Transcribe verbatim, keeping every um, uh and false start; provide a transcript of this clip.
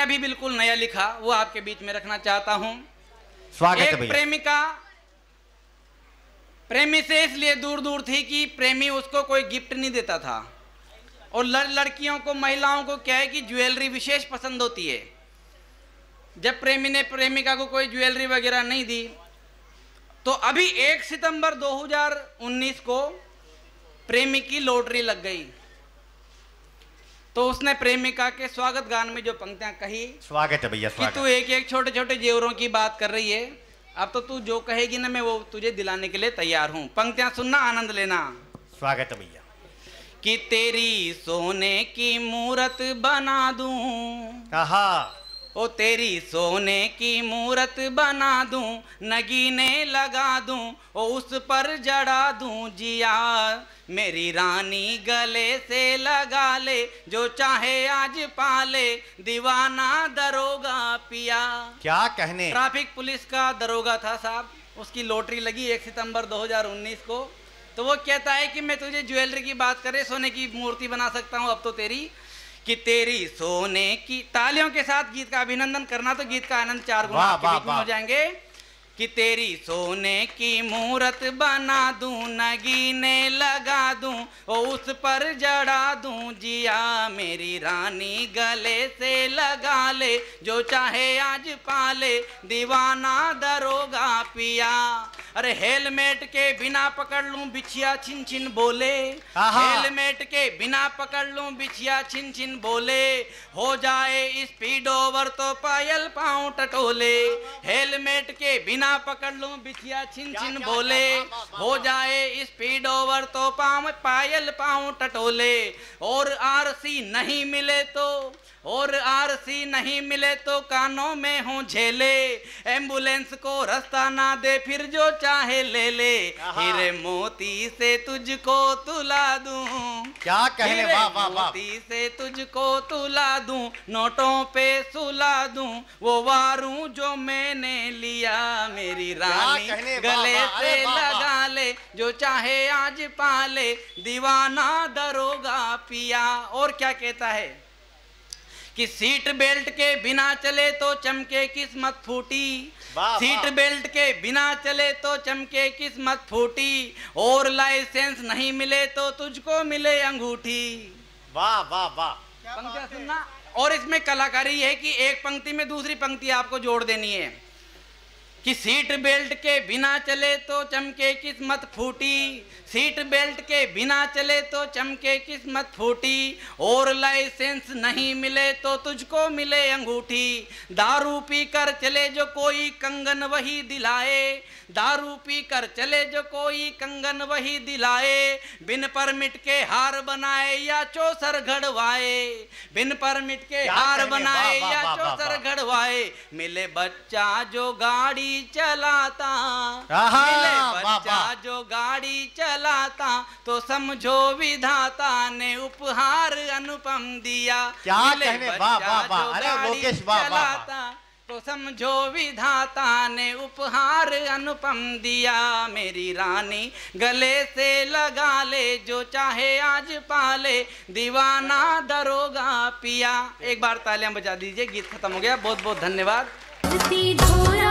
अभी बिल्कुल नया लिखा, वो आपके बीच में रखना चाहता हूं। स्वागत है एक भैया। प्रेमिका प्रेमी से इसलिए दूर दूर थी कि प्रेमी उसको कोई गिफ्ट नहीं देता था, और लड़ लड़कियों को, महिलाओं को क्या है कि ज्वेलरी विशेष पसंद होती है। जब प्रेमी ने प्रेमिका को कोई ज्वेलरी वगैरह नहीं दी, तो अभी एक सितंबर दो हज़ार उन्नीस को प्रेमी की लॉटरी लग गई। तो उसने प्रेमिका के स्वागत गान में जो पंक्तियां कही, स्वागत है भैया, कि स्वागत। तू एक एक छोटे छोटे जेवरों की बात कर रही है, अब तो तू जो कहेगी ना मैं वो तुझे दिलाने के लिए तैयार हूं। पंक्तियां सुनना, आनंद लेना। स्वागत है भैया। कि तेरी सोने की मूरत बना दूं, कहा ओ तेरी सोने की मूरत बना दूं, नगीने लगा दूं, ओ उस पर जड़ा दूं जिया, मेरी रानी गले से लगा ले, जो चाहे आज पाले, दीवाना दरोगा पिया। क्या कहने। ट्रैफिक पुलिस का दरोगा था साहब, उसकी लॉटरी लगी एक सितंबर दो हज़ार उन्नीस को। तो वो कहता है कि मैं तुझे ज्वेलरी की बात करे, सोने की मूर्ति बना सकता हूँ अब तो तेरी, कि तेरी सोने की। तालियों के साथ गीत का अभिनंदन करना, तो गीत का आनंद चार गुना आपके बीच में हो जाएंगे। कि तेरी सोने की मूरत बना दूं, नगीने लगा दूं, ओ उस पर जड़ा दूं जिया, मेरी रानी गले से लगा ले, जो चाहे आज पाले, दीवाना दरोगा पिया। अरे हेलमेट के बिना पकड़ लूं बिछिया छिन छिन बोले, हेलमेट के बिना पकड़ लूं बिछिया छिन छिन बोले, हो जाए स्पीड ओवर तो पायल पाँव टटोले, हेलमेट के बिना पकड़ लूं बिछिया छिन छिन बोले, हो जाए स्पीड ओवर तो पाँव पायल पाँव टटोले, और आरसी नहीं मिले तो और आरसी नहीं मिले तो कानों में हो झेले, एम्बुलेंस को रास्ता ना दे फिर जो चाहे ले ले, हीरे मोती से तुझको तुला दूं, क्या कहने। वाह वाह वाह। मोती से तुझको तुला दूं, नोटों पे सुला दूं, वो वारूं जो मैंने लिया, मेरी रानी गले से लगा ले, जो चाहे आज पाले, दीवाना दरोगा पिया। और क्या कहता है कि सीट बेल्ट के बिना चले तो चमके किस्मत फूटी, सीट बेल्ट के बिना चले तो चमके किस्मत फूटी, और लाइसेंस नहीं मिले तो तुझको मिले अंगूठी। वाह वाह वाह। पंक्तियां सुनना, और इसमें कलाकारी है कि एक पंक्ति में दूसरी पंक्ति आपको जोड़ देनी है। कि सीट बेल्ट के बिना चले तो चमके किस्मत फूटी, सीट बेल्ट के बिना चले तो चमके किस्मत फूटी, और लाइसेंस नहीं मिले तो तुझको मिले अंगूठी, दारू पी कर चले जो कोई कंगन वही दिलाए, दारू पी कर चले जो कोई कंगन वही दिलाए, बिन परमिट के हार बनाए या चौसर घड़वाए, बिन परमिट के हार बनाए या चौसर घड़वाए, मिले बच्चा जो गाड़ी चलाता, मिले बच्चा जो गाड़ी चलाता, तो समझो विधाता ने उपहार अनुपम दिया। क्या मिले कहने। बच्चा वाह वाह वाह। जो अरे गाड़ी लोकेश वाह वाह चलाता, तो समझो विधाता ने उपहार अनुपम दिया, मेरी रानी गले से लगा ले, जो चाहे आज पाले, दीवाना दरोगा पिया। एक बार तालियां बजा दीजिए, गीत खत्म हो गया। बहुत बहुत धन्यवाद।